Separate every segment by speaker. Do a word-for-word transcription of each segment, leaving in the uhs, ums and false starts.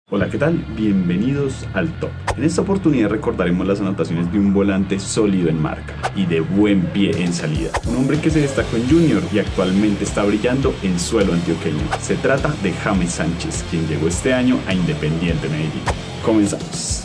Speaker 1: Hola, ¿qué tal? Bienvenidos al Top. En esta oportunidad recordaremos las anotaciones de un volante sólido en marca y de buen pie en salida. Un hombre que se destacó en Junior y actualmente está brillando en suelo antioqueño. Se trata de James Sánchez, quien llegó este año a Independiente Medellín. Comenzamos.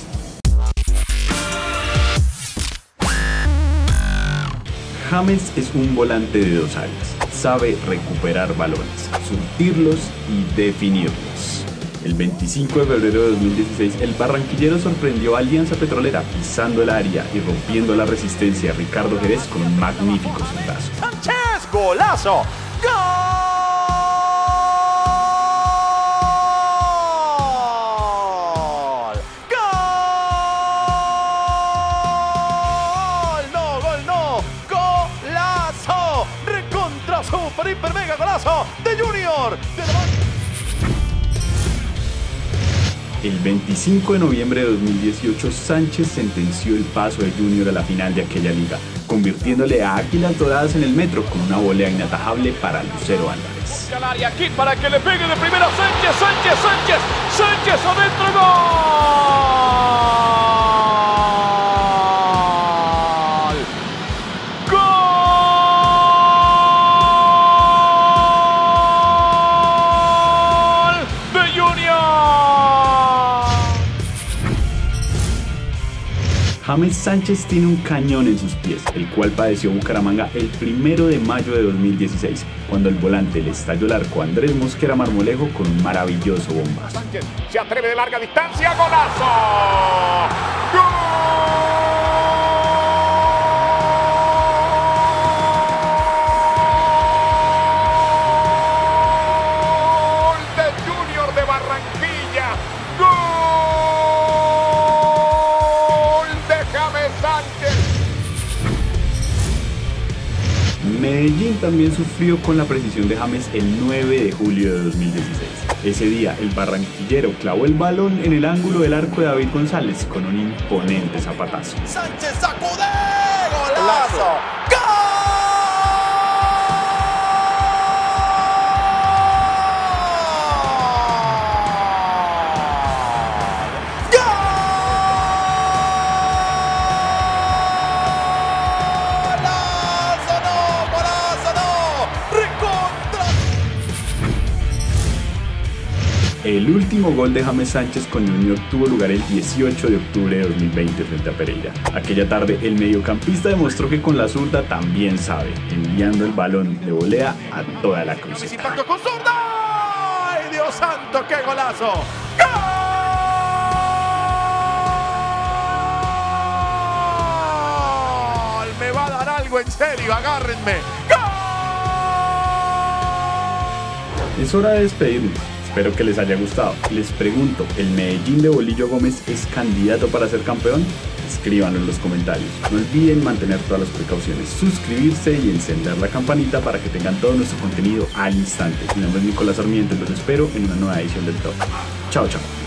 Speaker 1: James es un volante de dos áreas. Sabe recuperar balones, surtirlos y definirlos. El veinticinco de febrero de dos mil dieciséis, el barranquillero sorprendió a Alianza Petrolera pisando el área y rompiendo la resistencia a Ricardo Jerez con un magnífico zurdazo.
Speaker 2: ¡Sánchez! ¡Golazo! ¡Gol! ¡Gol! ¡No, gol no! ¡Golazo! ¡Recontra super hiper mega golazo de Junior! De la...
Speaker 1: El veinticinco de noviembre de dos mil dieciocho, Sánchez sentenció el paso de Junior a la final de aquella liga, convirtiéndole a Águilas Doradas en el metro con una volea inatajable para Lucero Álvarez.
Speaker 2: Aquí para que le pegue de primera Sánchez, Sánchez, Sánchez, Sánchez adentro, gol.
Speaker 1: James Sánchez tiene un cañón en sus pies, el cual padeció Bucaramanga el primero de mayo de dos mil dieciséis, cuando el volante le estalló el arco a Andrés Mosquera Marmolejo con un maravilloso bombazo.
Speaker 2: Sánchez se atreve de larga distancia, golazo. ¡Gol! De Junior de Barranquilla. ¡Gol!
Speaker 1: Medellín también sufrió con la precisión de James el nueve de julio de dos mil dieciséis. Ese día, el barranquillero clavó el balón en el ángulo del arco de David González con un imponente zapatazo.
Speaker 2: Sánchez sacude, golazo. ¡Gol!
Speaker 1: El último gol de James Sánchez con Junior tuvo lugar el dieciocho de octubre de dos mil veinte frente a Pereira. Aquella tarde, el mediocampista demostró que con la zurda también sabe, enviando el balón de volea a toda la cruceta.
Speaker 2: ¡Impacto con zurda! ¡Ay, Dios santo, qué golazo! ¡Gol! Me va a dar algo en serio, agárrenme. ¡Gol!
Speaker 1: Es hora de despedirnos. Espero que les haya gustado. Les pregunto, ¿el Medellín de Bolillo Gómez es candidato para ser campeón? Escríbanlo en los comentarios. No olviden mantener todas las precauciones, suscribirse y encender la campanita para que tengan todo nuestro contenido al instante. Mi nombre es Nicolás Sarmiento y los espero en una nueva edición del Top. Chao, chao.